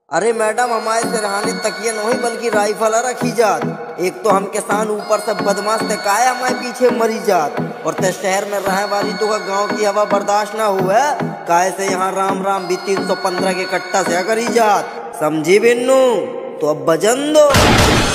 अरे मैडम, हमारे सिरहाने तकिया नहीं बल्कि राइफल रखी जात। एक तो हम किसान, ऊपर से बदमाश ते काया हमारे पीछे मरी जात। और ते शहर में रहे वाली तो गांव की हवा बर्दाश्त ना हुए, काहे से यहाँ राम राम भी 315 के कट्टा से करी जात। समझी बिन्नू? तो अब बजन दो।